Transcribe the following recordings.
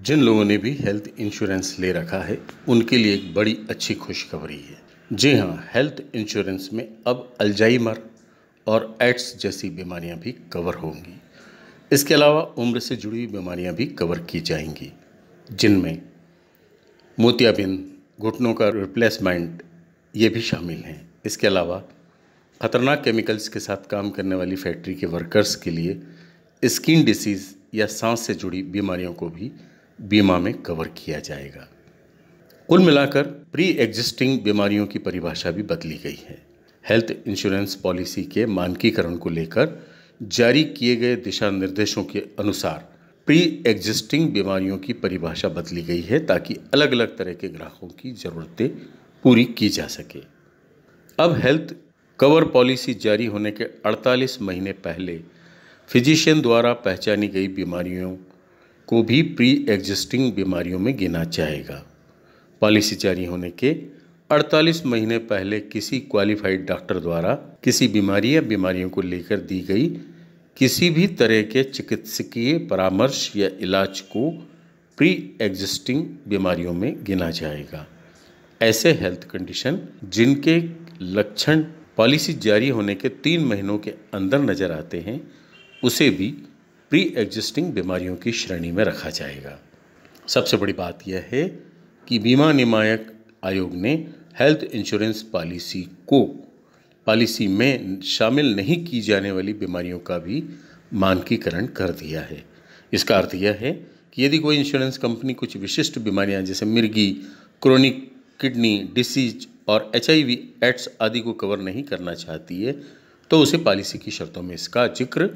जिन लोगों ने भी हेल्थ इंश्योरेंस ले रखा है उनके लिए एक बड़ी अच्छी खुशखबरी है। जी हाँ, हेल्थ इंश्योरेंस में अब अल्जाइमर और एड्स जैसी बीमारियां भी कवर होंगी। इसके अलावा उम्र से जुड़ी बीमारियां भी कवर की जाएंगी, जिनमें मोतियाबिंद, घुटनों का रिप्लेसमेंट ये भी शामिल हैं। इसके अलावा खतरनाक केमिकल्स के साथ काम करने वाली फैक्ट्री के वर्कर्स के लिए स्किन डिसीज़ या सांस से जुड़ी बीमारियों को भी बीमा में कवर किया जाएगा। कुल मिलाकर प्री एग्जिस्टिंग बीमारियों की परिभाषा भी बदली गई है। हेल्थ इंश्योरेंस पॉलिसी के मानकीकरण को लेकर जारी किए गए दिशा निर्देशों के अनुसार प्री एग्जिस्टिंग बीमारियों की परिभाषा बदली गई है ताकि अलग अलग तरह के ग्राहकों की ज़रूरतें पूरी की जा सके। अब हेल्थ कवर पॉलिसी जारी होने के 48 महीने पहले फिजिशियन द्वारा पहचानी गई बीमारियों को भी प्री एग्जिस्टिंग बीमारियों में गिना जाएगा। पॉलिसी जारी होने के 48 महीने पहले किसी क्वालिफाइड डॉक्टर द्वारा किसी बीमारी या बीमारियों को लेकर दी गई किसी भी तरह के चिकित्सकीय परामर्श या इलाज को प्री एग्जिस्टिंग बीमारियों में गिना जाएगा। ऐसे हेल्थ कंडीशन जिनके लक्षण पॉलिसी जारी होने के 3 महीनों के अंदर नजर आते हैं, उसे भी प्री एग्जिस्टिंग बीमारियों की श्रेणी में रखा जाएगा। सबसे बड़ी बात यह है कि बीमा नियामक आयोग ने हेल्थ इंश्योरेंस पॉलिसी में शामिल नहीं की जाने वाली बीमारियों का भी मानकीकरण कर दिया है। इसका अर्थ यह है कि यदि कोई इंश्योरेंस कंपनी कुछ विशिष्ट बीमारियां जैसे मिर्गी, क्रोनिक किडनी डिसीज और HIV एड्स आदि को कवर नहीं करना चाहती है, तो उसे पॉलिसी की शर्तों में इसका जिक्र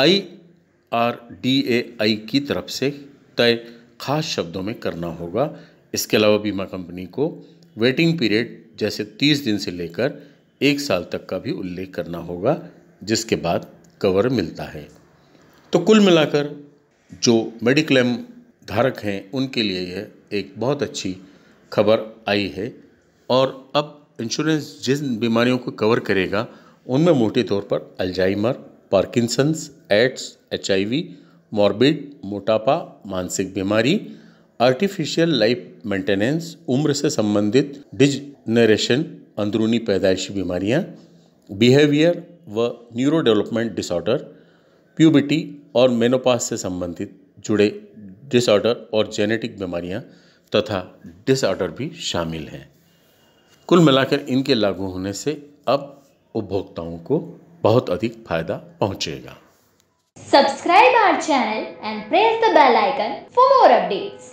IRDAI की तरफ से तय खास शब्दों में करना होगा। इसके अलावा बीमा कंपनी को वेटिंग पीरियड जैसे 30 दिन से लेकर 1 साल तक का भी उल्लेख करना होगा, जिसके बाद कवर मिलता है। तो कुल मिलाकर जो मेडिक्लेम धारक हैं उनके लिए यह एक बहुत अच्छी खबर आई है। और अब इंश्योरेंस जिन बीमारियों को कवर करेगा उनमें मोटे तौर पर Alzheimer, Parkinson's, AIDS, HIV, morbid, मोटापा, मानसिक बीमारी, आर्टिफिशियल लाइफ मेंटेनेंस, उम्र से संबंधित डिजनरेशन, अंदरूनी पैदाइशी बीमारियां, बिहेवियर व न्यूरो डेवलपमेंट डिसऑर्डर, प्यूबर्टी और मेनोपाज से संबंधित जुड़े डिसऑर्डर और जेनेटिक बीमारियां तथा डिसऑर्डर भी शामिल हैं। कुल मिलाकर इनके लागू होने से अब उपभोक्ताओं को बहुत अधिक फायदा पहुंचेगा। Subscribe our channel and press the bell icon for more updates.